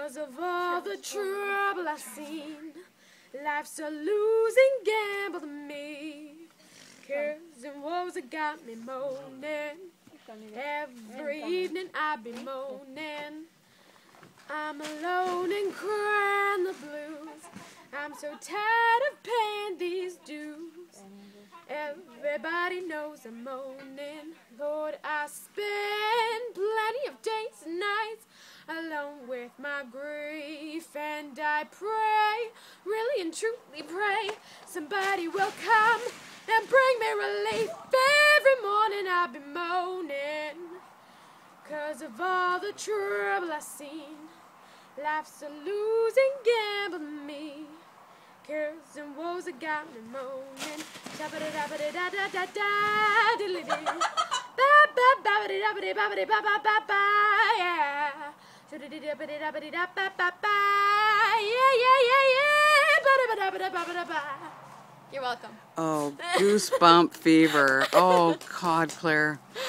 'Cause of all the trouble I've seen, life's a losing gamble to me. Cares and woes that got me moaning. Every evening I be moaning. I'm alone and crying the blues. I'm so tired of paying these dues. Everybody knows I'm moaning. Lord, I spend plenty of days and nights alone with my grief, and I pray, really and truly pray, somebody will come and bring me relief. Every morning I'll be moaning, 'cause of all the trouble I've seen. Life's a losing gamble to me. Cares and woes that got me moaning. You're welcome. Oh, goosebump fever. Oh, God, Claire.